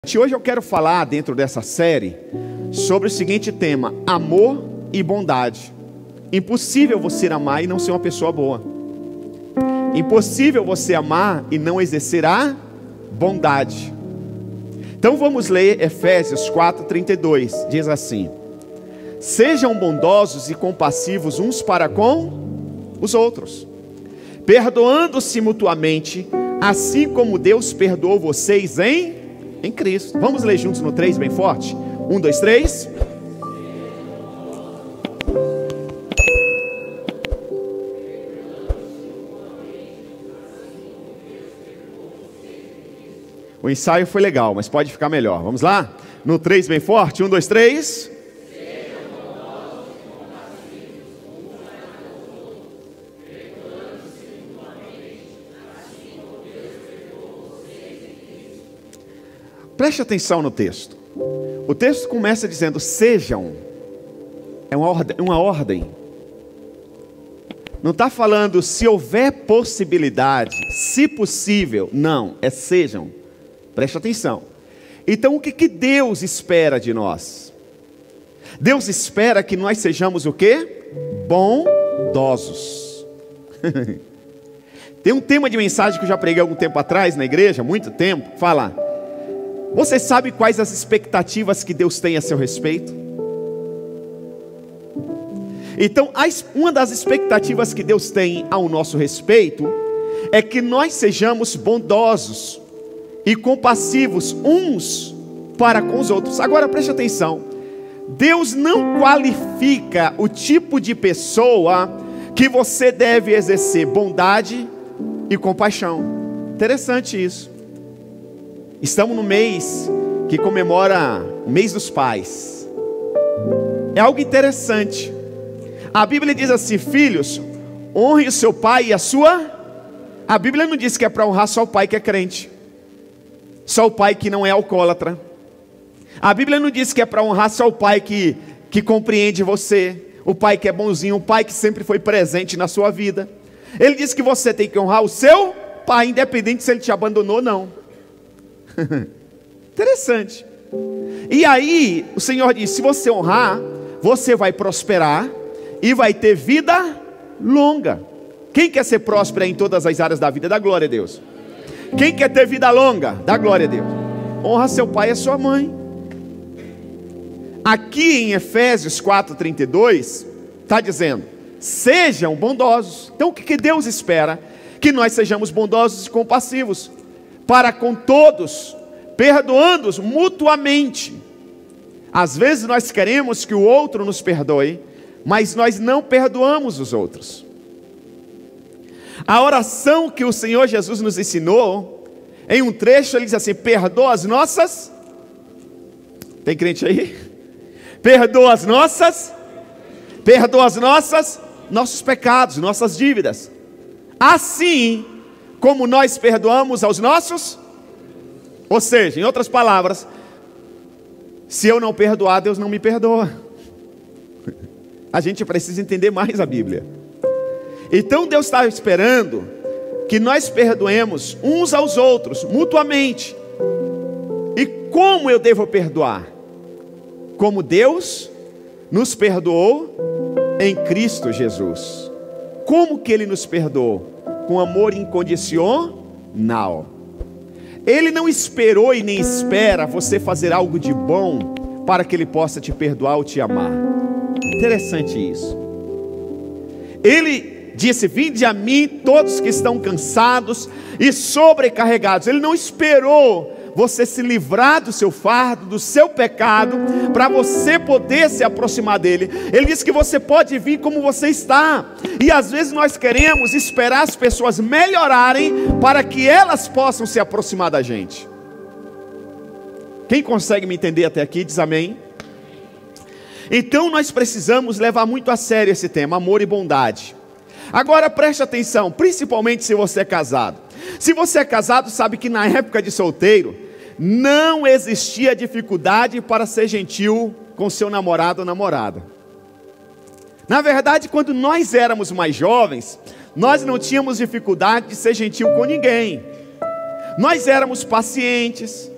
Hoje eu quero falar dentro dessa série sobre o seguinte tema: amor e bondade. Impossível você amar e não ser uma pessoa boa. Impossível você amar e não exercer a bondade. Então vamos ler Efésios 4:32. Diz assim: sejam bondosos e compassivos uns para com os outros, perdoando-se mutuamente, assim como Deus perdoou vocês em Cristo. Vamos ler juntos no 3 bem forte? 1, 2, 3. O ensaio foi legal, mas pode ficar melhor. Vamos lá? No 3 bem forte? 1, 2, 3. Preste atenção no texto. O texto começa dizendo sejam. É uma ordem. Não está falando se houver possibilidade, se possível. Não, é sejam. Preste atenção. Então o que Deus espera de nós? Deus espera que nós sejamos o quê? Bondosos. Tem um tema de mensagem que eu já preguei algum tempo atrás na igreja, muito tempo. Fala: você sabe quais as expectativas que Deus tem a seu respeito? Então, uma das expectativas que Deus tem ao nosso respeito é que nós sejamos bondosos e compassivos uns para com os outros. Agora preste atenção: Deus não qualifica o tipo de pessoa que você deve exercer bondade e compaixão. Interessante isso. Estamos no mês que comemora o mês dos pais. É algo interessante. A Bíblia diz assim: filhos, honre o seu pai e a sua. A Bíblia não diz que é para honrar só o pai que é crente, só o pai que não é alcoólatra. A Bíblia não diz que é para honrar só o pai que compreende você, o pai que é bonzinho, o pai que sempre foi presente na sua vida. Ele diz que você tem que honrar o seu pai, independente se ele te abandonou ou não. Interessante. E aí o Senhor diz: se você honrar, você vai prosperar e vai ter vida longa. Quem quer ser próspero em todas as áreas da vida? Dá glória a Deus. Quem quer ter vida longa? Dá glória a Deus. Honra seu pai e a sua mãe. Aqui em Efésios 4:32 está dizendo: sejam bondosos. Então o que Deus espera? Que nós sejamos bondosos e compassivos para com todos, perdoando-os mutuamente. Às vezes nós queremos que o outro nos perdoe, mas nós não perdoamos os outros. A oração que o Senhor Jesus nos ensinou, em um trecho ele diz assim: perdoa as nossas. Tem crente aí? Perdoa as nossas. Perdoa nossos pecados, nossas dívidas, assim como nós perdoamos aos nossos. Ou seja, em outras palavras, se eu não perdoar, Deus não me perdoa. A gente precisa entender mais a Bíblia. Então Deus está esperando que nós perdoemos uns aos outros, mutuamente. E como eu devo perdoar? Como Deus nos perdoou em Cristo Jesus. Como que Ele nos perdoou? Com amor incondicional. Ele não esperou e nem espera você fazer algo de bom para que Ele possa te perdoar ou te amar. Interessante isso. Ele disse: vinde a mim todos que estão cansados e sobrecarregados. Ele não esperou você se livrar do seu fardo, do seu pecado, para você poder se aproximar dele. Ele disse que você pode vir como você está. E às vezes nós queremos esperar as pessoas melhorarem para que elas possam se aproximar da gente. Quem consegue me entender até aqui, diz amém. Então nós precisamos levar muito a sério esse tema, amor e bondade. Agora preste atenção, principalmente se você é casado. Se você é casado, sabe que na época de solteiro não existia dificuldade para ser gentil com seu namorado ou namorada. Na verdade, quando nós éramos mais jovens, nós não tínhamos dificuldade de ser gentil com ninguém. Nós éramos pacientes,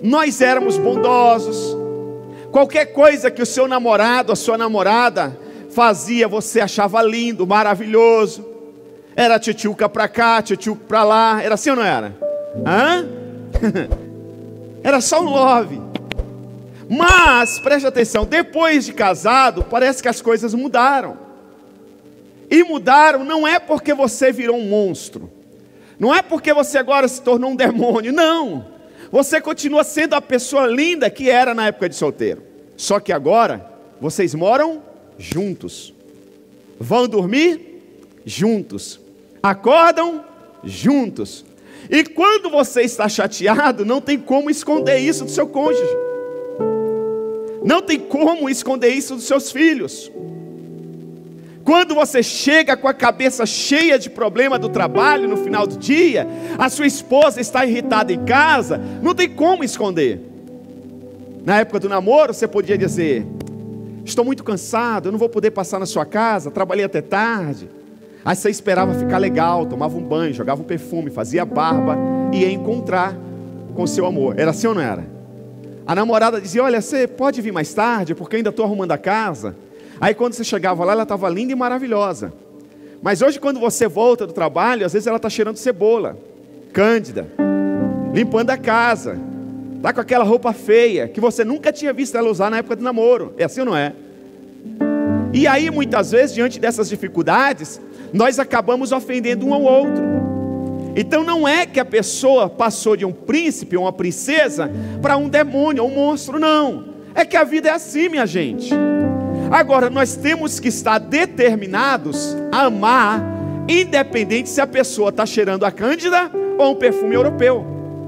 nós éramos bondosos. Qualquer coisa que o seu namorado, a sua namorada fazia, você achava lindo, maravilhoso. Era tchutchuca pra cá, tchutchuca pra lá. Era assim ou não era? Hã? Era só um love. Mas, preste atenção, depois de casado, parece que as coisas mudaram. E mudaram não é porque você virou um monstro. Não é porque você agora se tornou um demônio, não. Você continua sendo a pessoa linda que era na época de solteiro. Só que agora, vocês moram juntos. Vão dormir juntos. Acordam juntos. E quando você está chateado, não tem como esconder isso do seu cônjuge. Não tem como esconder isso dos seus filhos. Quando você chega com a cabeça cheia de problema do trabalho no final do dia, a sua esposa está irritada em casa, não tem como esconder. Na época do namoro, você podia dizer: estou muito cansado, eu não vou poder passar na sua casa, trabalhei até tarde. Aí você esperava ficar legal, tomava um banho, jogava um perfume, fazia barba e ia encontrar com seu amor. Era assim ou não era? A namorada dizia: olha, você pode vir mais tarde, porque eu ainda estou arrumando a casa. Aí quando você chegava lá, ela estava linda e maravilhosa. Mas hoje quando você volta do trabalho, às vezes ela está cheirando cebola, cândida, limpando a casa, está com aquela roupa feia, que você nunca tinha visto ela usar na época do namoro. É assim ou não é? E aí muitas vezes, diante dessas dificuldades, nós acabamos ofendendo um ao outro. Então não é que a pessoa passou de um príncipe ou uma princesa para um demônio ou um monstro, não. É que a vida é assim, minha gente. Agora, nós temos que estar determinados a amar, independente se a pessoa está cheirando a cândida ou um perfume europeu.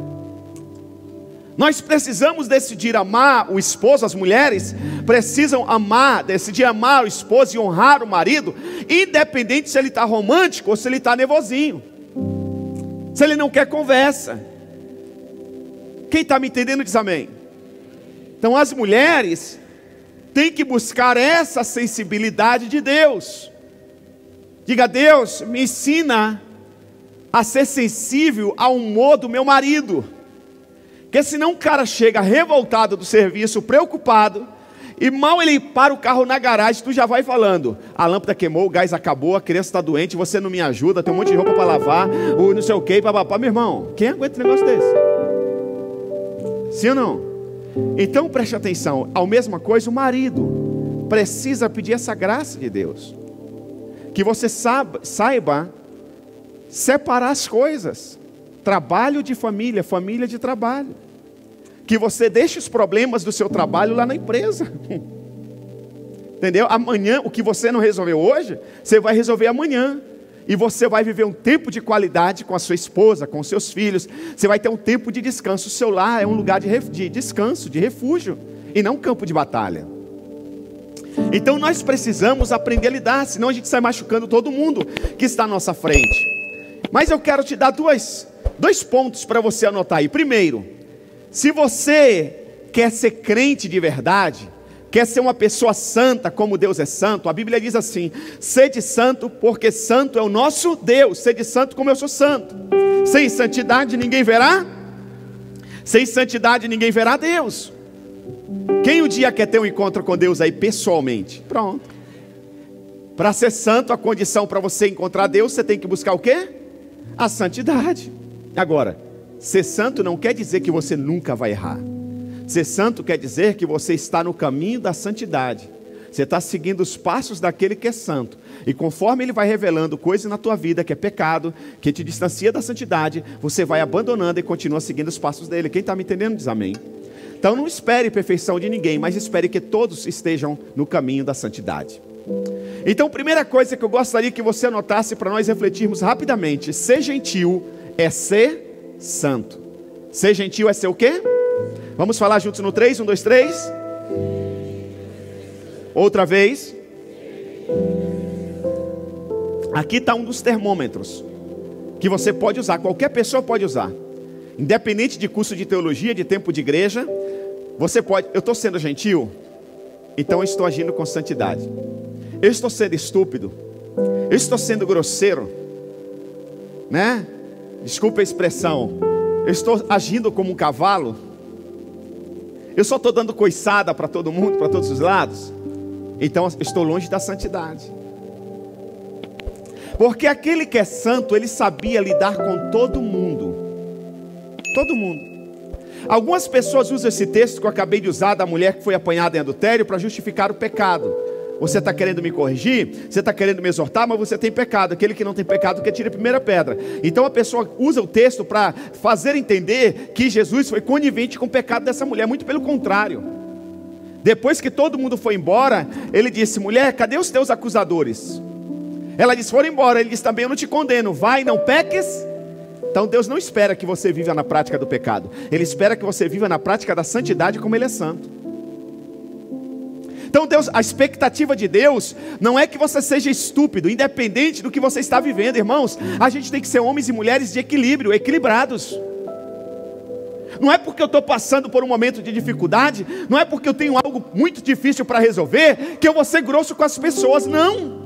Nós precisamos decidir amar o esposo, as mulheres precisam amar, decidir amar o esposo e honrar o marido, independente se ele está romântico ou se ele está nervosinho, se ele não quer conversa. Quem está me entendendo diz amém. Então as mulheres têm que buscar essa sensibilidade de Deus. Diga: Deus, me ensina a ser sensível ao humor do meu marido. Porque senão o cara chega revoltado do serviço, preocupado, e mal ele para o carro na garagem, tu já vai falando: a lâmpada queimou, o gás acabou, a criança está doente, você não me ajuda, tem um monte de roupa para lavar, o não sei o que, papapá. Meu irmão, quem aguenta um negócio desse? Sim ou não? Então preste atenção, a mesma coisa o marido precisa pedir essa graça de Deus, que você saiba separar as coisas, trabalho de família, família de trabalho, que você deixe os problemas do seu trabalho lá na empresa, entendeu? Amanhã, o que você não resolveu hoje, você vai resolver amanhã. E você vai viver um tempo de qualidade com a sua esposa, com os seus filhos. Você vai ter um tempo de descanso. O seu lar é um lugar de descanso, de refúgio, e não um campo de batalha. Então nós precisamos aprender a lidar, senão a gente sai machucando todo mundo que está à nossa frente. Mas eu quero te dar dois pontos para você anotar aí. Primeiro, se você quer ser crente de verdade, quer ser uma pessoa santa como Deus é santo, a Bíblia diz assim: sede santo porque santo é o nosso Deus. Sede santo como eu sou santo. Sem santidade ninguém verá. Sem santidade ninguém verá Deus. Quem um dia quer ter um encontro com Deus aí pessoalmente? Pronto. Para ser santo, a condição para você encontrar Deus, você tem que buscar o quê? A santidade. Agora, ser santo não quer dizer que você nunca vai errar. Ser santo quer dizer que você está no caminho da santidade. Você está seguindo os passos daquele que é santo. E conforme ele vai revelando coisas na tua vida que é pecado, que te distancia da santidade, você vai abandonando e continua seguindo os passos dele. Quem está me entendendo diz amém. Então não espere perfeição de ninguém, mas espere que todos estejam no caminho da santidade. Então, primeira coisa que eu gostaria que você anotasse para nós refletirmos rapidamente: ser gentil é ser santo. Ser gentil é ser o quê? Vamos falar juntos no 3, 1, 2, 3. Outra vez. Aqui está um dos termômetros que você pode usar, qualquer pessoa pode usar. Independente de curso de teologia, de tempo de igreja, você pode. Eu estou sendo gentil, então eu estou agindo com santidade. Eu estou sendo estúpido, eu estou sendo grosseiro, né? Desculpa a expressão. Eu estou agindo como um cavalo, eu só estou dando coiçada para todo mundo, para todos os lados, então estou longe da santidade. Porque aquele que é santo, ele sabia lidar com todo mundo. Todo mundo. Algumas pessoas usam esse texto que eu acabei de usar, da mulher que foi apanhada em adultério, para justificar o pecado. Você está querendo me corrigir? Você está querendo me exortar? Mas você tem pecado. Aquele que não tem pecado, que atire a primeira pedra. Então a pessoa usa o texto para fazer entender que Jesus foi conivente com o pecado dessa mulher. Muito pelo contrário. Depois que todo mundo foi embora, ele disse: mulher, cadê os teus acusadores? Ela disse: foram embora. Ele disse: também eu não te condeno, vai, não peques. Então Deus não espera que você viva na prática do pecado. Ele espera que você viva na prática da santidade, como Ele é santo. Então Deus, a expectativa de Deus não é que você seja estúpido, independente do que você está vivendo, irmãos. A gente tem que ser homens e mulheres de equilíbrio, equilibrados. Não é porque eu estou passando por um momento de dificuldade, não é porque eu tenho algo muito difícil para resolver, que eu vou ser grosso com as pessoas, não.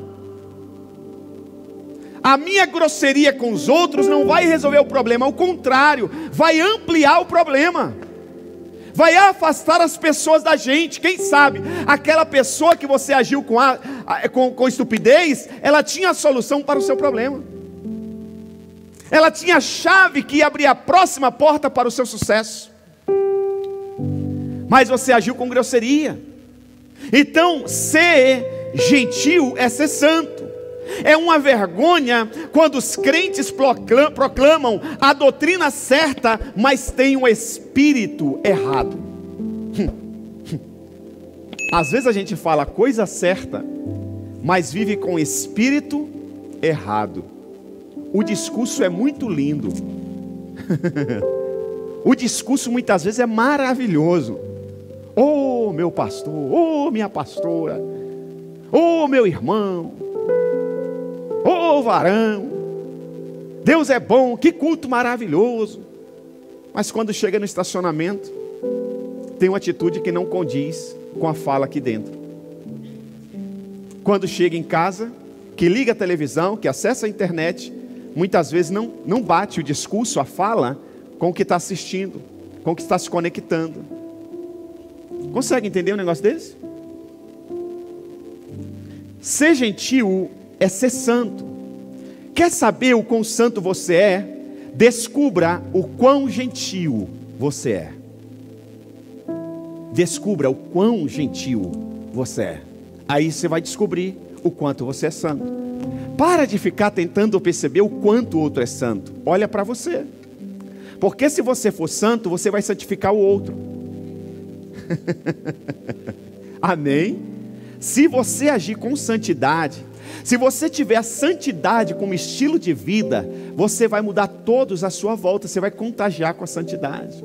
A minha grosseria com os outros não vai resolver o problema, ao contrário, vai ampliar o problema, vai afastar as pessoas da gente. Quem sabe, aquela pessoa que você agiu com estupidez, ela tinha a solução para o seu problema, ela tinha a chave que ia abrir a próxima porta para o seu sucesso, mas você agiu com grosseria. Então, ser gentil é ser santo. É uma vergonha quando os crentes proclamam a doutrina certa, mas têm um espírito errado. Às vezes a gente fala a coisa certa, mas vive com espírito errado. O discurso é muito lindo. O discurso muitas vezes é maravilhoso. Oh, meu pastor, oh, minha pastora, oh, meu irmão, oh, varão, Deus é bom, que culto maravilhoso. Mas quando chega no estacionamento, tem uma atitude que não condiz com a fala aqui dentro. Quando chega em casa, que liga a televisão, que acessa a internet, muitas vezes não bate o discurso, a fala, com o que está assistindo, com o que está se conectando. Consegue entender um negócio desse? Ser gentil é ser santo. Quer saber o quão santo você é? Descubra o quão gentil você é. Descubra o quão gentil você é. Aí você vai descobrir o quanto você é santo. Para de ficar tentando perceber o quanto o outro é santo. Olha para você. Porque se você for santo, você vai santificar o outro. Amém? Se você agir com santidade, se você tiver a santidade como estilo de vida, você vai mudar todos à sua volta, você vai contagiar com a santidade.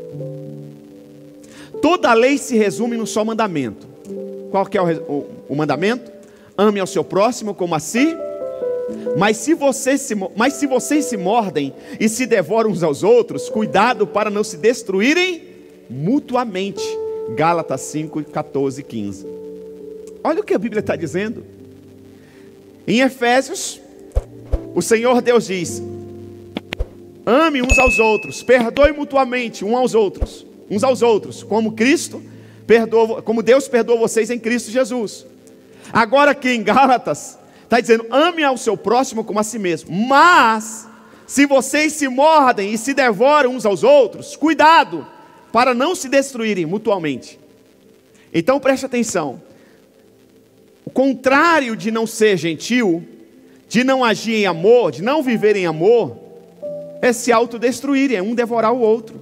Toda a lei se resume num só mandamento. Qual que é o mandamento? Ame ao seu próximo como a si. Mas se vocês se mordem e se devoram uns aos outros, cuidado para não se destruírem mutuamente. Gálatas 5, 14 e 15. Olha o que a Bíblia está dizendo. Em Efésios, o Senhor Deus diz: ame uns aos outros, perdoe mutuamente uns aos outros, como Deus perdoou vocês em Cristo Jesus. Agora aqui em Gálatas, está dizendo: ame ao seu próximo como a si mesmo. Mas, se vocês se mordem e se devoram uns aos outros, cuidado, para não se destruírem mutuamente. Então preste atenção. O contrário de não ser gentil, de não agir em amor, de não viver em amor, é se autodestruir, é um devorar o outro.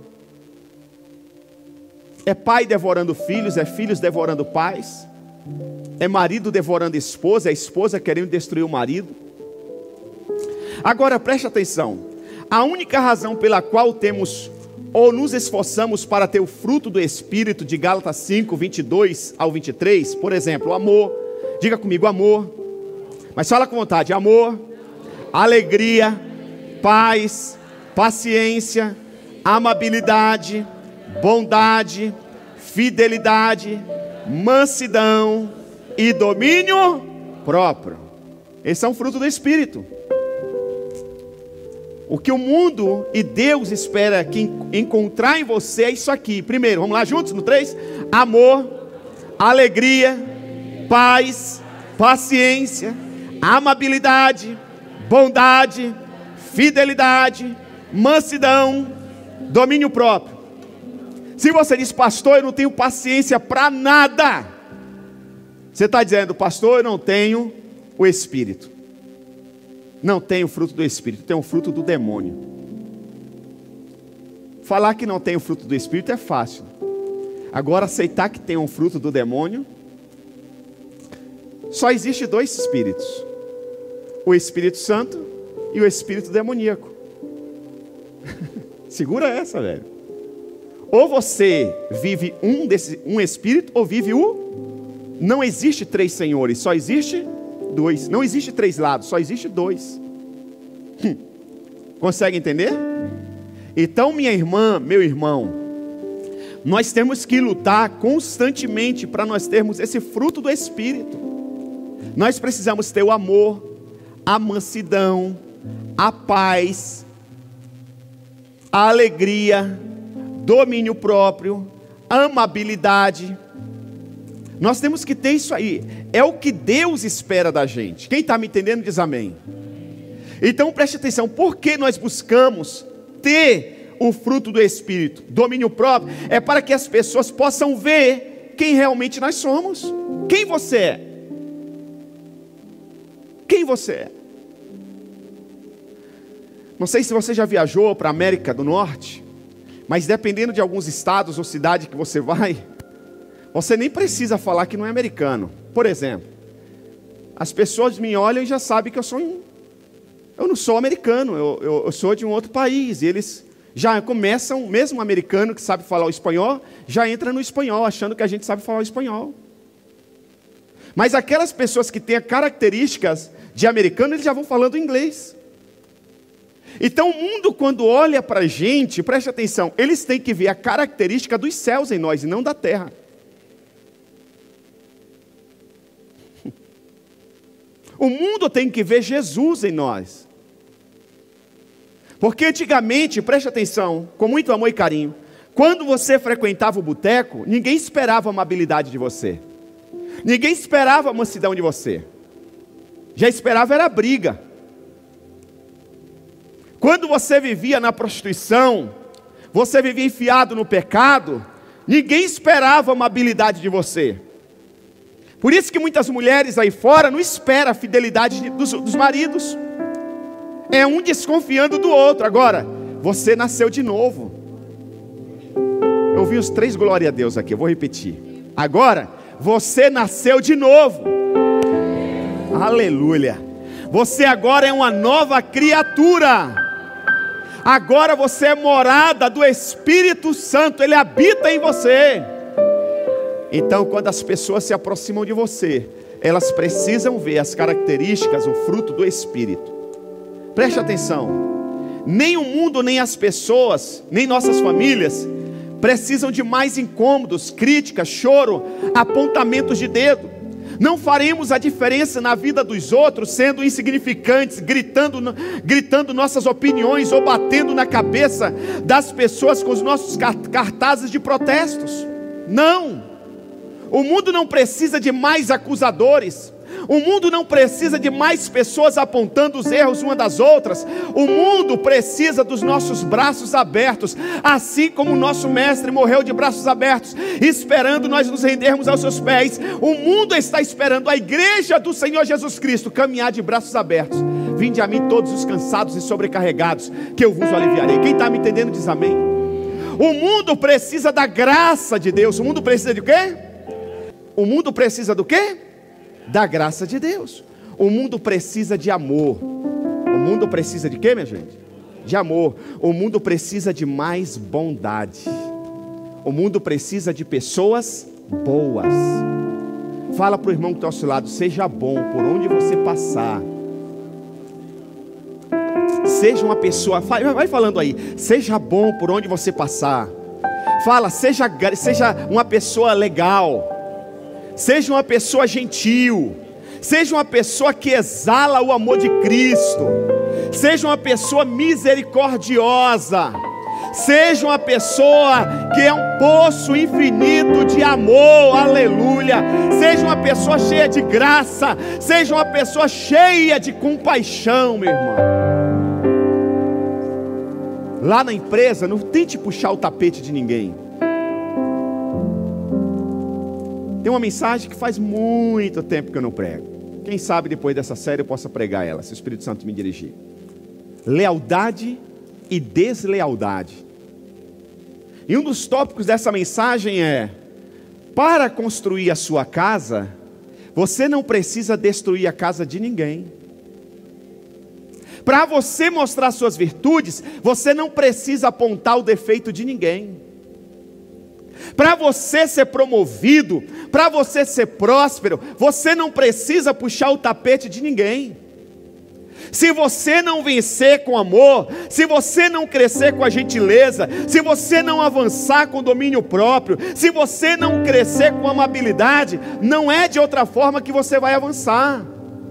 É pai devorando filhos, é filhos devorando pais, é marido devorando esposa, é esposa querendo destruir o marido. Agora preste atenção. A única razão pela qual temos ou nos esforçamos para ter o fruto do Espírito, de Gálatas 5, 22 ao 23, por exemplo, o amor. Diga comigo, amor. Mas fala com vontade. Amor, alegria, paz, paciência, amabilidade, bondade, fidelidade, mansidão e domínio próprio. Esse é um fruto do Espírito. O que o mundo e Deus espera que encontrar em você é isso aqui. Primeiro, vamos lá juntos no 3? Amor, alegria, paz, paciência, amabilidade, bondade, fidelidade, mansidão, domínio próprio. Se você diz, pastor, eu não tenho paciência para nada, você está dizendo, pastor, eu não tenho o Espírito. Não tenho o fruto do Espírito, tenho o fruto do demônio. Falar que não tem o fruto do Espírito é fácil. Agora aceitar que tem um fruto do demônio, só existe dois espíritos: o Espírito Santo e o espírito demoníaco. Segura essa, velho. Ou você vive um espírito, ou vive o... Não existe três senhores, só existe dois. Não existe três lados, só existe dois. Consegue entender? Então, minha irmã, meu irmão, nós temos que lutar constantemente para nós termos esse fruto do Espírito. Nós precisamos ter o amor, a mansidão, a paz, a alegria, domínio próprio, amabilidade. Nós temos que ter isso aí. É o que Deus espera da gente. Quem está me entendendo diz amém. Então preste atenção. Por que nós buscamos ter o fruto do Espírito? Domínio próprio é para que as pessoas possam ver quem realmente nós somos. Quem você é? Quem você é? Não sei se você já viajou para a América do Norte, mas dependendo de alguns estados ou cidade que você vai, você nem precisa falar que não é americano. Por exemplo, as pessoas me olham e já sabem que eu não sou americano, eu sou de um outro país. E eles já começam, mesmo um americano que sabe falar o espanhol, já entra no espanhol, achando que a gente sabe falar o espanhol. Mas aquelas pessoas que têm características de americano, eles já vão falando inglês. Então o mundo, quando olha para a gente, preste atenção, eles têm que ver a característica dos céus em nós e não da terra. O mundo tem que ver Jesus em nós. Porque antigamente, preste atenção, com muito amor e carinho, quando você frequentava o boteco, ninguém esperava a amabilidade de você. Ninguém esperava a mansidão de você. Já esperava era a briga. Quando você vivia na prostituição, você vivia enfiado no pecado, ninguém esperava a amabilidade de você. Por isso que muitas mulheres aí fora não esperam a fidelidade dos maridos. É um desconfiando do outro. Agora, você nasceu de novo. Eu ouvi os 3 glória a Deus aqui, eu vou repetir. Agora, você nasceu de novo. Aleluia. Você agora é uma nova criatura. Agora você é morada do Espírito Santo. Ele habita em você. Então, quando as pessoas se aproximam de você, elas precisam ver as características, o fruto do Espírito. Preste atenção. Nem o mundo, nem as pessoas, nem nossas famílias precisam de mais incômodos, críticas, choro, apontamentos de dedo. Não faremos a diferença na vida dos outros sendo insignificantes, gritando nossas opiniões ou batendo na cabeça das pessoas com os nossos cartazes de protestos. Não. O mundo não precisa de mais acusadores. O mundo não precisa de mais pessoas apontando os erros uma das outras. O mundo precisa dos nossos braços abertos, assim como o nosso mestre morreu de braços abertos, esperando nós nos rendermos aos seus pés. O mundo está esperando a igreja do Senhor Jesus Cristo caminhar de braços abertos. Vinde a mim todos os cansados e sobrecarregados, que eu vos aliviarei. Quem está me entendendo diz amém. O mundo precisa da graça de Deus. O mundo precisa de quê? O mundo precisa do quê? Da graça de Deus. O mundo precisa de amor. O mundo precisa de quê, minha gente? De amor. O mundo precisa de mais bondade. O mundo precisa de pessoas boas. Fala para o irmão que está ao seu lado: seja bom por onde você passar. Seja uma pessoa, vai falando aí, seja bom por onde você passar. Fala, seja uma pessoa legal. Seja uma pessoa gentil. Seja uma pessoa que exala o amor de Cristo. Seja uma pessoa misericordiosa. Seja uma pessoa que é um poço infinito de amor, aleluia. Seja uma pessoa cheia de graça. Seja uma pessoa cheia de compaixão, meu irmão. Lá na empresa, não tente puxar o tapete de ninguém. Tem uma mensagem que faz muito tempo que eu não prego. Quem sabe depois dessa série eu possa pregar ela, se o Espírito Santo me dirigir. Lealdade e deslealdade. E um dos tópicos dessa mensagem é: para construir a sua casa, você não precisa destruir a casa de ninguém. Para você mostrar suas virtudes, você não precisa apontar o defeito de ninguém. Para você ser promovido, para você ser próspero, você não precisa puxar o tapete de ninguém. Se você não vencer com amor, se você não crescer com a gentileza, se você não avançar com domínio próprio, se você não crescer com amabilidade, não é de outra forma que você vai avançar.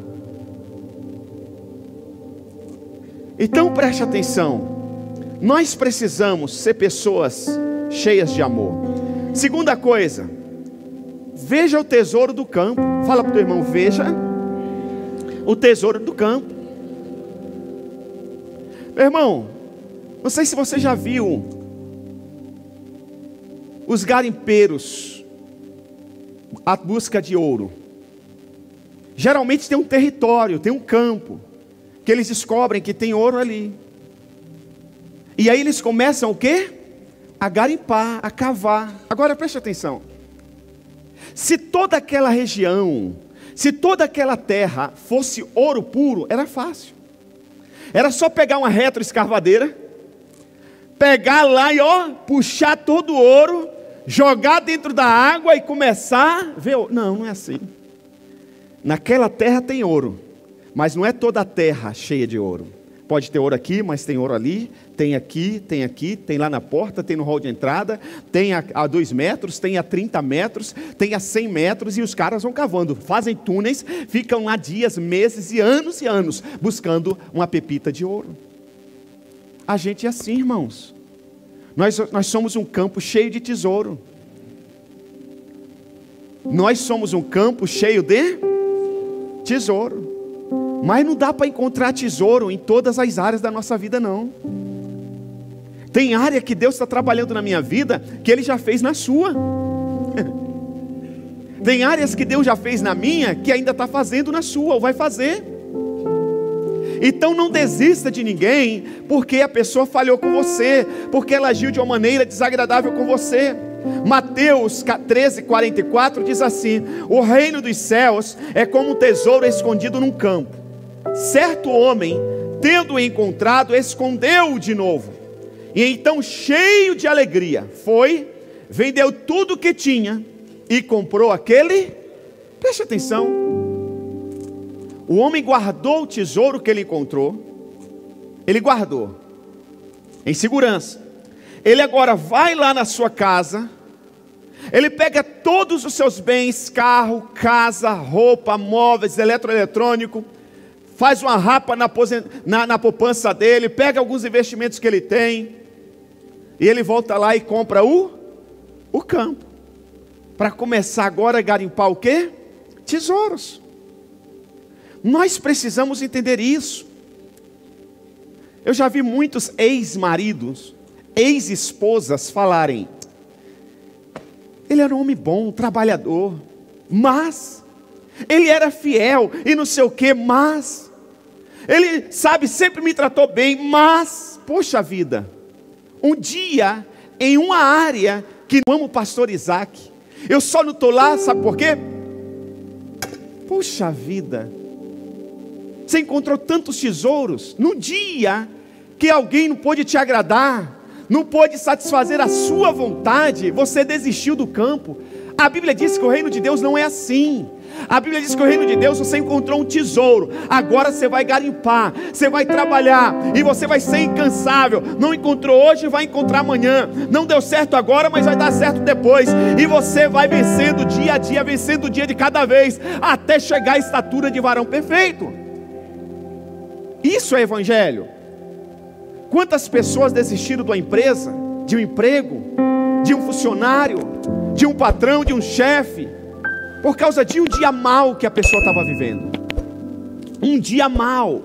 Então preste atenção, nós precisamos ser pessoas cheias de amor. Segunda coisa, veja o tesouro do campo. Fala para o teu irmão, veja o tesouro do campo. Meu irmão, não sei se você já viu os garimpeiros à busca de ouro. Geralmente tem um território, tem um campo, que eles descobrem que tem ouro ali. E aí eles começam o quê? A garimpar, a cavar. Agora preste atenção. Se toda aquela região, se toda aquela terra fosse ouro puro, era fácil. Era só pegar uma retroescavadeira, pegar lá e puxar todo o ouro, jogar dentro da água e começar a ver. Não, não é assim. Naquela terra tem ouro, mas não é toda a terra cheia de ouro. Pode ter ouro aqui, mas tem ouro ali, tem aqui, tem lá na porta, tem no hall de entrada, tem a 2 metros, tem a 30 metros, tem a 100 metros, e os caras vão cavando, fazem túneis, ficam lá dias, meses e anos, buscando uma pepita de ouro. A gente é assim, irmãos. Nós somos um campo cheio de tesouro. Nós somos um campo cheio de tesouro. Mas não dá para encontrar tesouro em todas as áreas da nossa vida, não. Tem área que Deus está trabalhando na minha vida, que Ele já fez na sua. Tem áreas que Deus já fez na minha, que ainda está fazendo na sua, ou vai fazer. Então não desista de ninguém, porque a pessoa falhou com você, porque ela agiu de uma maneira desagradável com você. Mateus 13:44 diz assim: o reino dos céus é como um tesouro escondido num campo. Certo homem, tendo-o encontrado, escondeu-o de novo. E então, cheio de alegria, foi, vendeu tudo o que tinha e comprou aquele. Preste atenção. O homem guardou o tesouro que ele encontrou. Ele guardou em segurança. Ele agora vai lá na sua casa. Ele pega todos os seus bens, carro, casa, roupa, móveis, eletroeletrônico, faz uma rapa na poupança dele, pega alguns investimentos que ele tem, e ele volta lá e compra o campo, para começar agora a garimpar o quê? Tesouros. Nós precisamos entender isso. Eu já vi muitos ex-maridos, ex-esposas falarem: ele era um homem bom, trabalhador, mas ele era fiel e não sei o que, mas ele, sabe, sempre me tratou bem, mas, poxa vida, um dia, em uma área que eu amo o pastor Isaac, eu só não estou lá, sabe por quê? Poxa vida, você encontrou tantos tesouros, num dia que alguém não pôde te agradar, não pôde satisfazer a sua vontade, você desistiu do campo. A Bíblia diz que o reino de Deus não é assim. A Bíblia diz que o reino de Deus, você encontrou um tesouro, agora você vai garimpar, você vai trabalhar, e você vai ser incansável. Não encontrou hoje, vai encontrar amanhã. Não deu certo agora, mas vai dar certo depois. E você vai vencendo dia a dia, vencendo o dia de cada vez, até chegar à estatura de varão perfeito. Isso é evangelho. Quantas pessoas desistiram de uma empresa, de um emprego, de um funcionário, de um patrão, de um chefe, por causa de um dia mau que a pessoa estava vivendo. Um dia mau.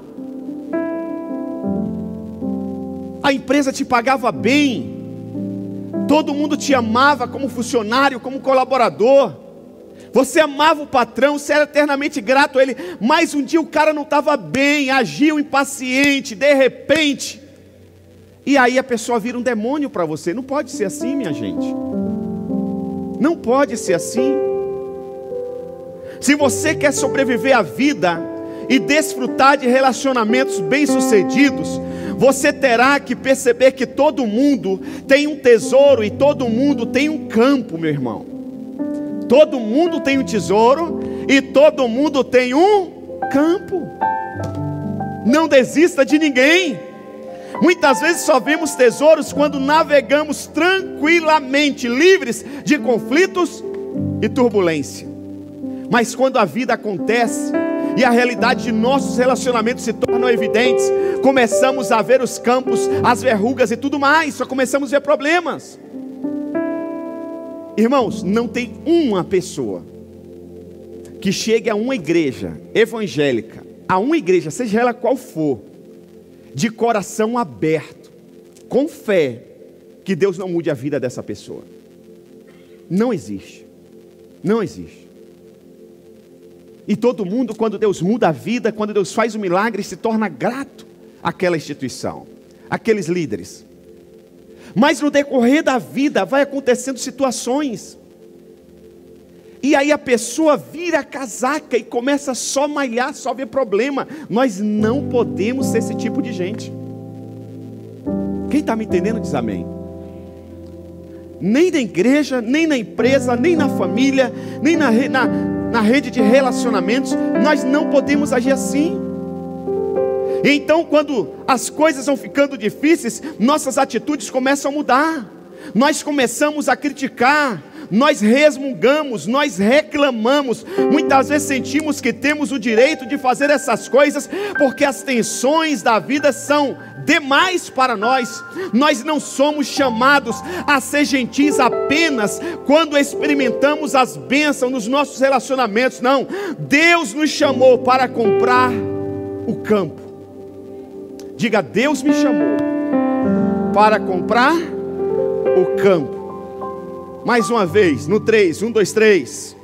A empresa te pagava bem, todo mundo te amava como funcionário, como colaborador, você amava o patrão, você era eternamente grato a ele, mas um dia o cara não estava bem, agiu impaciente, de repente, e aí a pessoa vira um demônio para você. Não pode ser assim, minha gente. Não pode ser assim. Se você quer sobreviver à vida e desfrutar de relacionamentos bem-sucedidos, você terá que perceber que todo mundo tem um tesouro e todo mundo tem um campo, meu irmão. Todo mundo tem um tesouro e todo mundo tem um campo. Não desista de ninguém. Muitas vezes só vemos tesouros quando navegamos tranquilamente, livres de conflitos e turbulência. Mas quando a vida acontece e a realidade de nossos relacionamentos se tornam evidentes, começamos a ver os campos, as verrugas e tudo mais, só começamos a ver problemas. Irmãos, não tem uma pessoa que chegue a uma igreja evangélica, a uma igreja, seja ela qual for, de coração aberto, com fé, que Deus não mude a vida dessa pessoa. Não existe. Não existe. E todo mundo, quando Deus muda a vida, quando Deus faz um milagre, se torna grato àquela instituição, àqueles líderes. Mas no decorrer da vida vai acontecendo situações, e aí a pessoa vira a casaca e começa só a malhar, só a ver problema. Nós não podemos ser esse tipo de gente. Quem está me entendendo diz amém. Nem na igreja, nem na empresa, nem na família, nem na rede de relacionamentos, nós não podemos agir assim. Então, quando as coisas vão ficando difíceis, nossas atitudes começam a mudar. Nós começamos a criticar, nós resmungamos, nós reclamamos. Muitas vezes sentimos que temos o direito de fazer essas coisas, porque as tensões da vida são demais para nós. Nós não somos chamados a ser gentis apenas quando experimentamos as bênçãos nos nossos relacionamentos. Não, Deus nos chamou para comprar o campo. Diga: Deus me chamou para comprar o campo. Mais uma vez, no 3, 1, 2, 3.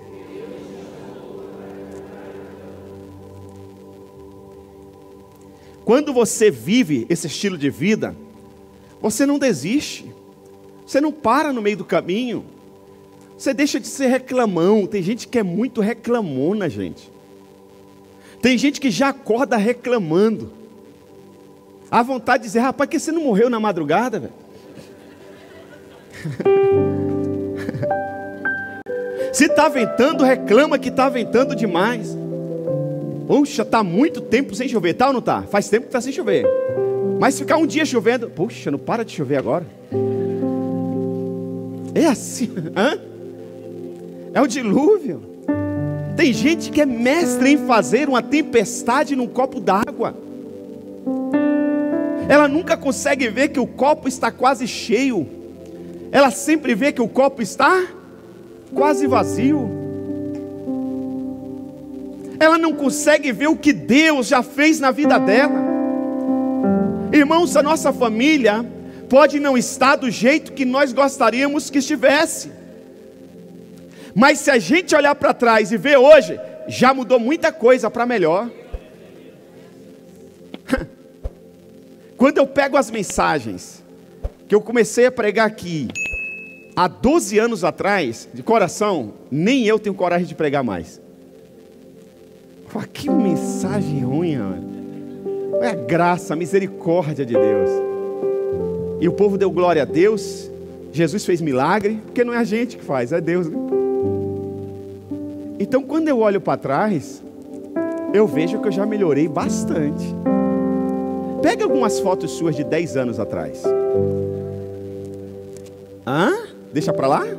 Quando você vive esse estilo de vida, você não desiste, você não para no meio do caminho, você deixa de ser reclamão. Tem gente que é muito reclamona, gente. Tem gente que já acorda reclamando. A vontade de dizer: rapaz, que você não morreu na madrugada, velho? Se está ventando, reclama que está ventando demais. Puxa, está muito tempo sem chover, tá ou não está? Faz tempo que está sem chover. Mas se ficar um dia chovendo, puxa, não para de chover agora. É assim, hã? É o dilúvio. Tem gente que é mestre em fazer uma tempestade num copo d'água. Ela nunca consegue ver que o copo está quase cheio. Ela sempre vê que o copo está quase vazio. Ela não consegue ver o que Deus já fez na vida dela. Irmãos, a nossa família pode não estar do jeito que nós gostaríamos que estivesse, mas se a gente olhar para trás e ver hoje, já mudou muita coisa para melhor. Quando eu pego as mensagens que eu comecei a pregar aqui há 12 anos atrás, de coração, nem eu tenho coragem de pregar mais. Que mensagem ruim, mano. É a graça, a misericórdia de Deus. E o povo deu glória a Deus. Jesus fez milagre, porque não é a gente que faz, é Deus, né? Então, quando eu olho para trás, eu vejo que eu já melhorei bastante. Pega algumas fotos suas de 10 anos atrás. Hã? Deixa para lá?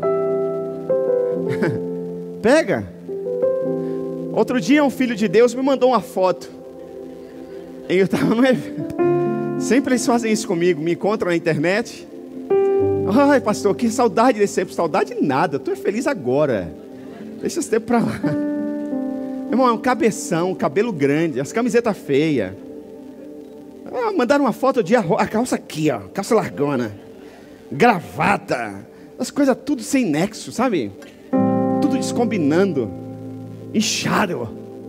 Pega. Outro dia um filho de Deus me mandou uma foto. Eu estava no evento. Sempre eles fazem isso comigo, me encontram na internet. Ai, pastor, que saudade desse tempo. Saudade nada, eu estou feliz agora. Deixa esse tempo para lá. Irmão, é um cabeção, cabelo grande, as camisetas feias. Mandaram uma foto de a calça aqui, ó, calça largona, gravata, as coisas tudo sem nexo, sabe? Tudo descombinando, inchado.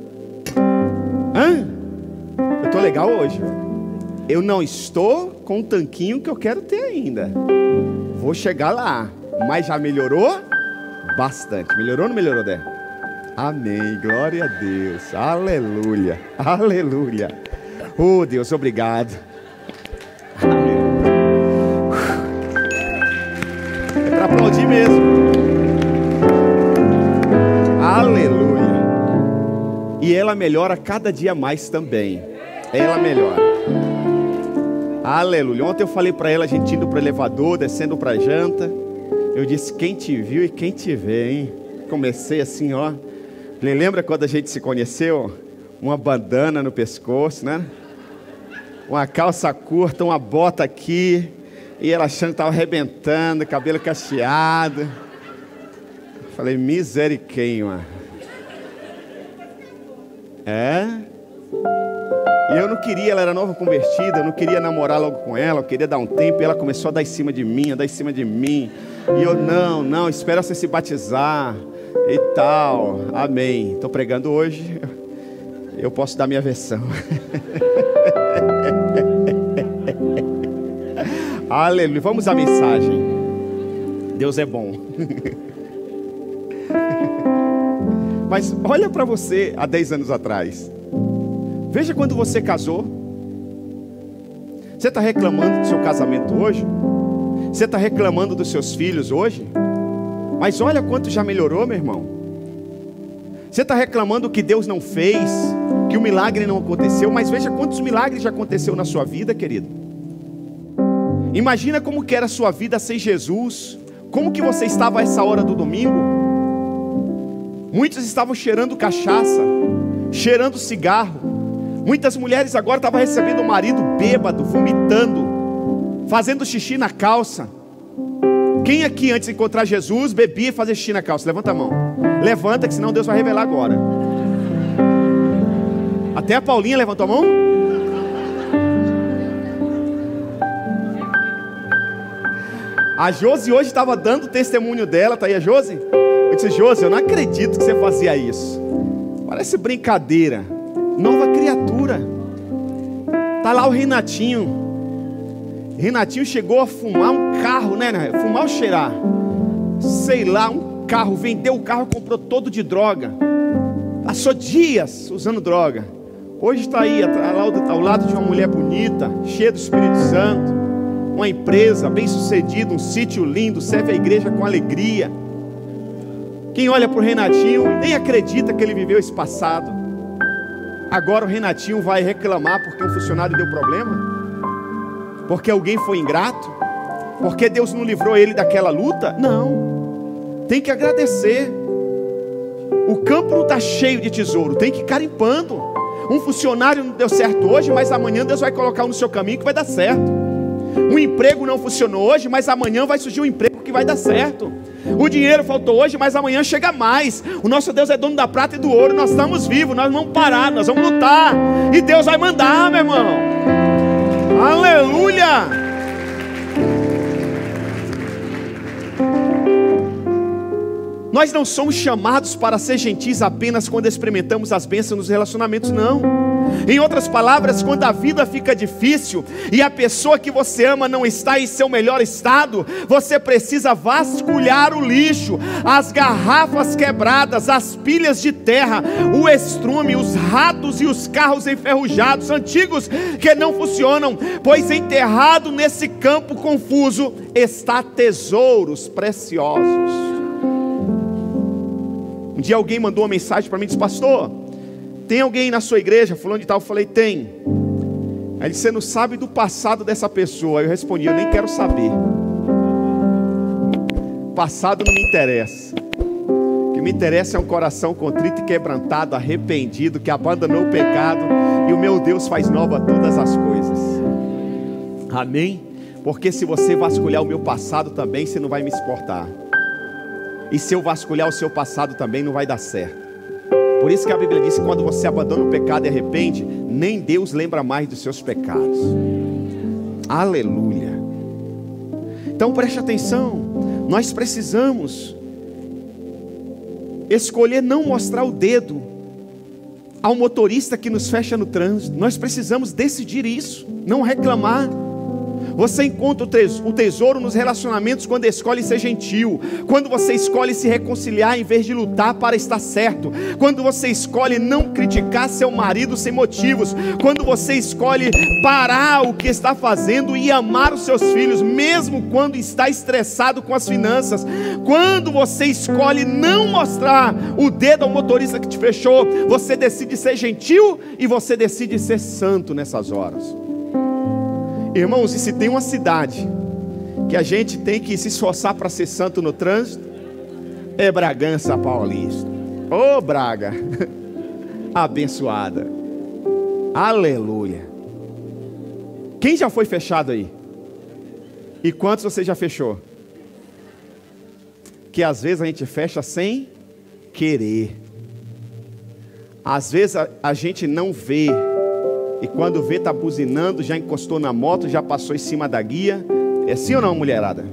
Eu tô legal hoje. Eu não estou com o tanquinho que eu quero ter ainda. Vou chegar lá, mas já melhorou bastante. Melhorou ou não melhorou, Dé? Amém, glória a Deus, aleluia, aleluia. Oh Deus, obrigado. É para aplaudir mesmo. Aleluia. E ela melhora cada dia mais também. Ela melhora. Aleluia. Ontem eu falei para ela, a gente indo para o elevador, descendo para a janta. Eu disse, quem te viu e quem te vê, hein? Comecei assim, ó. Lembra quando a gente se conheceu? Uma bandana no pescoço, né? Uma calça curta, uma bota aqui. E ela achando que estava arrebentando, cabelo cacheado. Falei, misericórdia. E eu não queria, ela era nova convertida, eu não queria namorar logo com ela, eu queria dar um tempo. E ela começou a dar em cima de mim, a dar em cima de mim. E eu, não, espera você se batizar e tal. Amém. Estou pregando hoje, eu posso dar minha versão. Aleluia. Vamos à mensagem. Deus é bom. Mas olha para você há 10 anos atrás. Veja quando você casou. Você está reclamando do seu casamento hoje? Você está reclamando dos seus filhos hoje? Mas olha quanto já melhorou, meu irmão. Você está reclamando que Deus não fez, que o milagre não aconteceu, mas veja quantos milagres já aconteceu na sua vida, querido. Imagina como que era a sua vida sem Jesus. Como que você estava a essa hora do domingo? Muitos estavam cheirando cachaça, cheirando cigarro. Muitas mulheres agora estavam recebendo o marido bêbado, vomitando, fazendo xixi na calça. Quem aqui antes de encontrar Jesus bebia e fazia xixi na calça? Levanta a mão. Levanta, que senão Deus vai revelar agora. Até a Paulinha levantou a mão. A Josi hoje estava dando o testemunho dela. Tá aí a Josi? Eu disse, Josi, eu não acredito que você fazia isso. Parece brincadeira. Nova criatura. Tá lá o Renatinho. Renatinho chegou a fumar um carro, né? Fumar ou cheirar? Sei lá, um carro. Vendeu o carro, comprou todo de droga. Passou dias usando droga. Hoje está aí ao lado de uma mulher bonita, cheia do Espírito Santo. Uma empresa bem sucedida, um sítio lindo, serve a igreja com alegria. Quem olha para o Renatinho nem acredita que ele viveu esse passado. Agora o Renatinho vai reclamar porque um funcionário deu problema? Porque alguém foi ingrato? Porque Deus não livrou ele daquela luta? Não. Tem que agradecer. O campo não está cheio de tesouro, tem que ir carimpando. Um funcionário não deu certo hoje, mas amanhã Deus vai colocar no seu caminho que vai dar certo. Um emprego não funcionou hoje, mas amanhã vai surgir um emprego que vai dar certo. O dinheiro faltou hoje, mas amanhã chega mais. O nosso Deus é dono da prata e do ouro. Nós estamos vivos, nós não vamos parar, nós vamos lutar. E Deus vai mandar, meu irmão. Aleluia. Nós não somos chamados para ser gentis apenas quando experimentamos as bênçãos nos relacionamentos, não. Em outras palavras, quando a vida fica difícil e a pessoa que você ama não está em seu melhor estado, você precisa vasculhar o lixo, as garrafas quebradas, as pilhas de terra, o estrume, os ratos e os carros enferrujados, antigos que não funcionam, pois enterrado nesse campo confuso está tesouros preciosos. Um dia alguém mandou uma mensagem para mim e disse: pastor, tem alguém na sua igreja fulano de tal? Eu falei, tem. Aí ele disse, você não sabe do passado dessa pessoa. Aí eu respondi, eu nem quero saber. Passado não me interessa. O que me interessa é um coração contrito e quebrantado, arrependido, que abandonou o pecado. E o meu Deus faz nova todas as coisas. Amém? Porque se você vasculhar o meu passado também, você não vai me exportar. E se eu vasculhar o seu passado também, não vai dar certo. Por isso que a Bíblia diz que quando você abandona o pecado e arrepende, nem Deus lembra mais dos seus pecados. Aleluia. Então preste atenção, nós precisamos escolher não mostrar o dedo ao motorista que nos fecha no trânsito. Nós precisamos decidir isso, não reclamar. Você encontra o tesouro nos relacionamentos quando escolhe ser gentil, quando você escolhe se reconciliar em vez de lutar para estar certo, quando você escolhe não criticar seu marido sem motivos, quando você escolhe parar o que está fazendo e amar os seus filhos, mesmo quando está estressado com as finanças, quando você escolhe não mostrar o dedo ao motorista que te fechou, você decide ser gentil e você decide ser santo nessas horas. Irmãos, e se tem uma cidade que a gente tem que se esforçar para ser santo no trânsito, é Bragança Paulista. Ô Braga, abençoada. Aleluia. Quem já foi fechado aí? E quantos você já fechou? Que às vezes a gente fecha sem querer. Às vezes a gente não vê. E quando vê, está buzinando, já encostou na moto, já passou em cima da guia. É assim ou não, mulherada?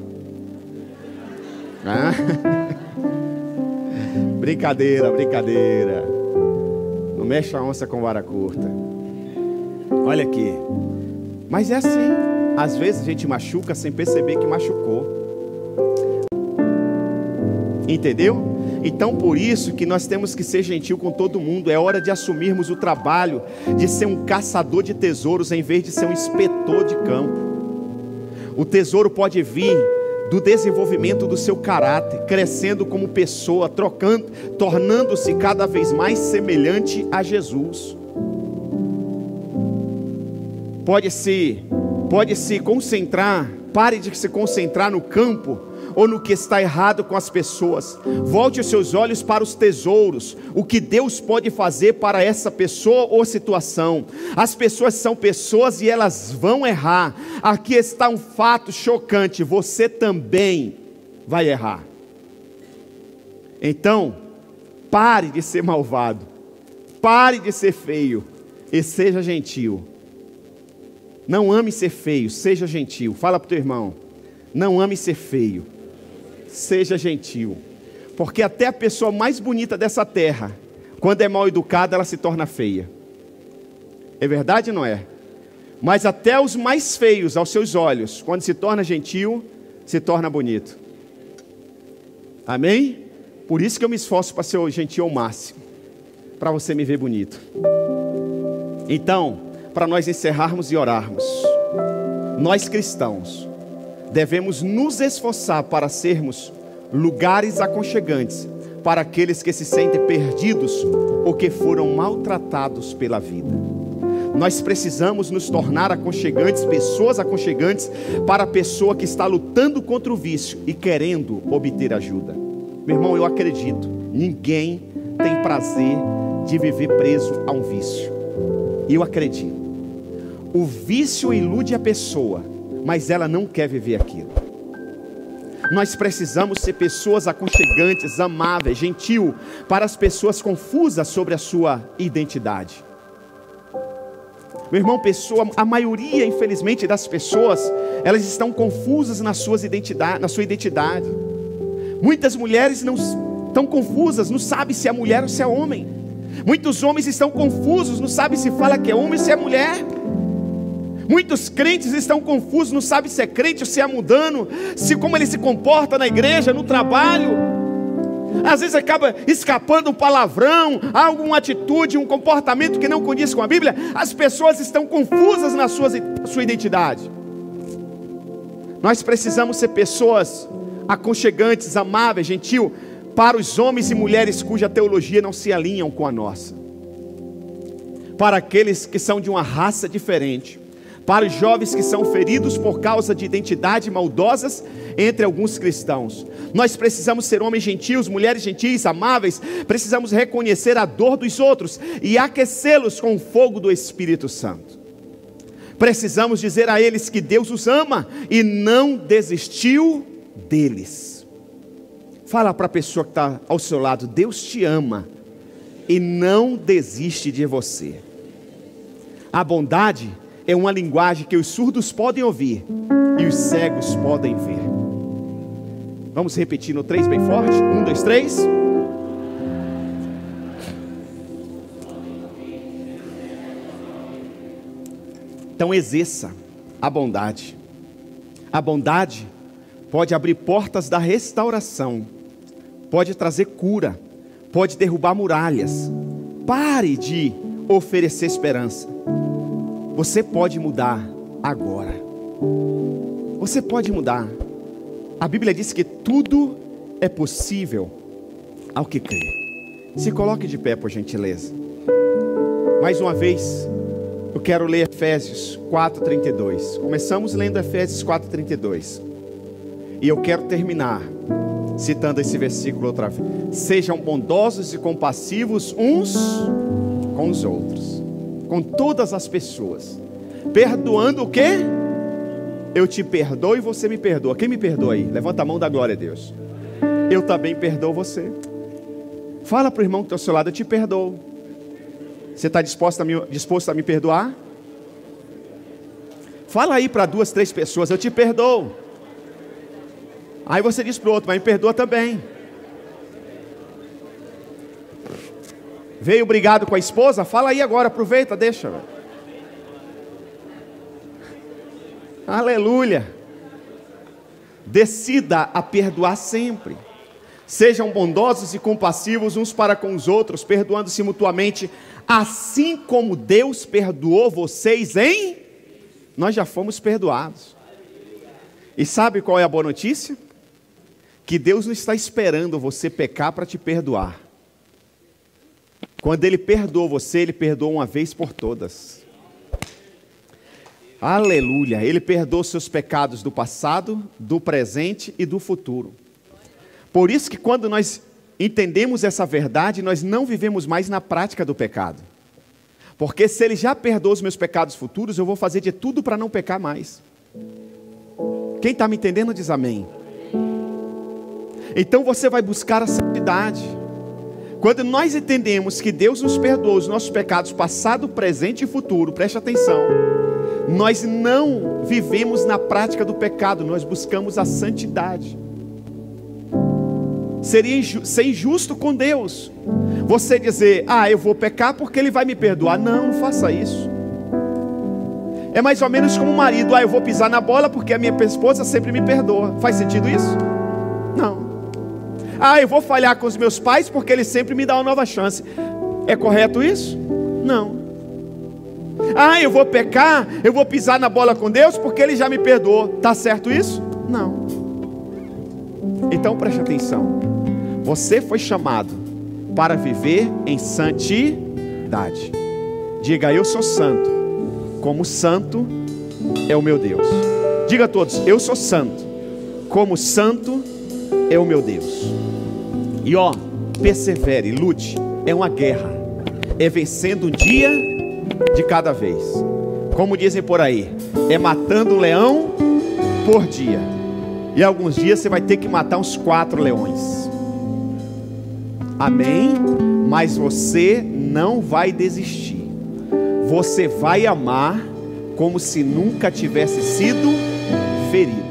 Ah? Brincadeira, brincadeira. Não mexe a onça com vara curta. Olha aqui. Mas é assim. Às vezes a gente machuca sem perceber que machucou. Entendeu? Então por isso que nós temos que ser gentil com todo mundo. É hora de assumirmos o trabalho de ser um caçador de tesouros em vez de ser um inspetor de campo. O tesouro pode vir do desenvolvimento do seu caráter, crescendo como pessoa, tornando-se cada vez mais semelhante a Jesus. Pode se concentrar, pare de se concentrar no campo ou no que está errado com as pessoas. Volte os seus olhos para os tesouros, o que Deus pode fazer para essa pessoa ou situação. As pessoas são pessoas e elas vão errar. Aqui está um fato chocante: você também vai errar. Então, pare de ser malvado, pare de ser feio e seja gentil. Não ame ser feio, seja gentil. Fala para o teu irmão: não ame ser feio, seja gentil. Porque até a pessoa mais bonita dessa terra, quando é mal educada, ela se torna feia. É verdade ou não é? Mas até os mais feios aos seus olhos, quando se torna gentil, se torna bonito. Amém? Por isso que eu me esforço para ser gentil ao máximo, para você me ver bonito. Então, para nós encerrarmos e orarmos, nós cristãos devemos nos esforçar para sermos lugares aconchegantes para aqueles que se sentem perdidos ou que foram maltratados pela vida. Nós precisamos nos tornar aconchegantes, pessoas aconchegantes para a pessoa que está lutando contra o vício e querendo obter ajuda. Meu irmão, eu acredito, ninguém tem prazer de viver preso a um vício. E eu acredito, o vício ilude a pessoa, mas ela não quer viver aquilo. Nós precisamos ser pessoas aconchegantes, amáveis, gentil, para as pessoas confusas sobre a sua identidade. Meu irmão, a maioria, infelizmente, das pessoas, elas estão confusas na sua identidade. Muitas mulheres não estão confusas, não sabem se é mulher ou se é homem. Muitos homens estão confusos, não sabem se fala que é homem ou se é mulher. Muitos crentes estão confusos, não sabem se é crente ou se é mundano, como ele se comporta na igreja, no trabalho. Às vezes acaba escapando um palavrão, alguma atitude, um comportamento que não condiz com a Bíblia. As pessoas estão confusas na sua identidade. Nós precisamos ser pessoas aconchegantes, amáveis, gentil, para os homens e mulheres cuja teologia não se alinham com a nossa. Para aqueles que são de uma raça diferente, para os jovens que são feridos por causa de identidades maldosas entre alguns cristãos. Nós precisamos ser homens gentios, mulheres gentis, amáveis. Precisamos reconhecer a dor dos outros e aquecê-los com o fogo do Espírito Santo. Precisamos dizer a eles que Deus os ama e não desistiu deles. Fala para a pessoa que está ao seu lado: Deus te ama e não desiste de você. A bondade é uma linguagem que os surdos podem ouvir e os cegos podem ver. Vamos repetir no 3 bem forte? 1, 2, 3. Então exerça a bondade. A bondade pode abrir portas da restauração, pode trazer cura, pode derrubar muralhas. Pare de oferecer esperança. Você pode mudar agora. Você pode mudar. A Bíblia diz que tudo é possível ao que crê. Se coloque de pé, por gentileza. Mais uma vez, eu quero ler Efésios 4:32. Começamos lendo Efésios 4:32. E eu quero terminar citando esse versículo outra vez. Sejam bondosos e compassivos uns com os outros, com todas as pessoas, perdoando o quê? Eu te perdoo e você me perdoa. Quem me perdoa aí? Levanta a mão, da glória a Deus. Eu também perdoo você. Fala para o irmão que está ao seu lado: eu te perdoo. Você está disposto a me perdoar? Fala aí para 2, 3 pessoas: eu te perdoo. Aí você diz para o outro: mas me perdoa também. Veio brigado com a esposa? Fala aí agora, aproveita, deixa. Aleluia. Decida a perdoar sempre. Sejam bondosos e compassivos uns para com os outros, perdoando-se mutuamente, assim como Deus perdoou vocês em... Nós já fomos perdoados. E sabe qual é a boa notícia? Que Deus não está esperando você pecar para te perdoar. Quando Ele perdoou você, Ele perdoou uma vez por todas. Aleluia. Ele perdoou seus pecados do passado, do presente e do futuro. Por isso que quando nós entendemos essa verdade, nós não vivemos mais na prática do pecado. Porque se Ele já perdoou os meus pecados futuros, eu vou fazer de tudo para não pecar mais. Quem está me entendendo diz amém. Então você vai buscar a santidade. Quando nós entendemos que Deus nos perdoou os nossos pecados passado, presente e futuro, preste atenção, nós não vivemos na prática do pecado, nós buscamos a santidade. Seria ser injusto com Deus você dizer: eu vou pecar porque Ele vai me perdoar. Não faça isso. É mais ou menos como um marido: eu vou pisar na bola porque a minha esposa sempre me perdoa. Faz sentido isso? Não. Eu vou falhar com os meus pais porque eles sempre me dão uma nova chance. É correto isso? Não. Eu vou pecar, eu vou pisar na bola com Deus porque Ele já me perdoou. Está certo isso? Não. Então preste atenção. Você foi chamado para viver em santidade. Diga: eu sou santo, como santo é o meu Deus. Diga a todos: eu sou santo, como santo é o meu Deus. E persevere, lute. É uma guerra. É vencendo um dia de cada vez. Como dizem por aí, é matando um leão por dia. E alguns dias você vai ter que matar uns 4 leões. Amém? Mas você não vai desistir. Você vai amar como se nunca tivesse sido ferido.